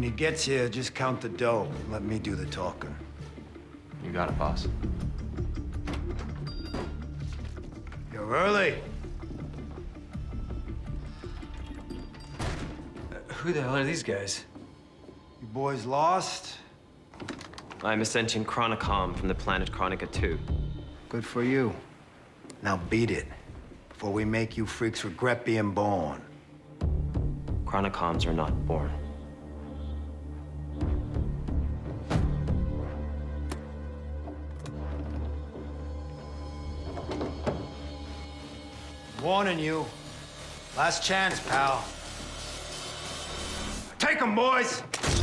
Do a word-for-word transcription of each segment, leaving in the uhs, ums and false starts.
he gets here, just count the dough. Let me do the talking. You got it, boss. You're early. Uh, who the hell are these guys? You boys lost? I'm Ascension Chronicom from the planet Chronica two. Good for you. Now beat it, before we make you freaks regret being born. Chronicoms are not born. Warning you. Last chance, pal. Take 'em, boys!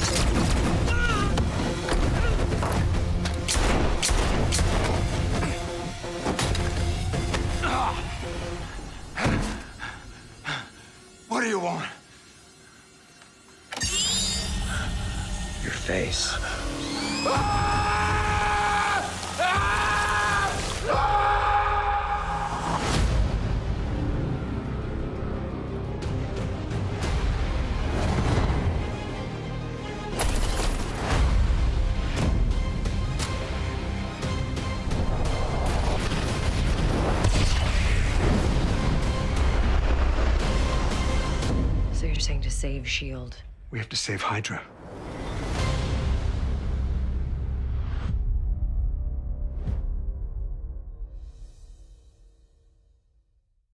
What do you want? Your face. So you're saying to save S H I E L D? We have to save Hydra.